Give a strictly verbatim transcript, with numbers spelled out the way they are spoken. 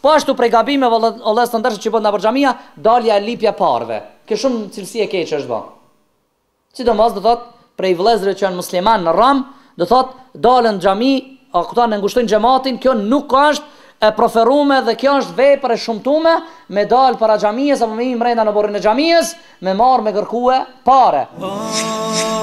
Po ashtu prej gabimeve Allah të ndërshë që bëhet në për xhamia, dalja e lipja parve. Kjo shumë cilësi e keqe është bë. Sidomos do thot prej vëllezërve që janë musliman në Ram, do thot dalën në xhami, a këta në ngushtojnë xhamatin, kjo nuk është e proferume dhe kjo është vepër e shumtume me dalë para xhamisë apo me i mrenda në borrin e xhamisë, me marr me kërkue pare.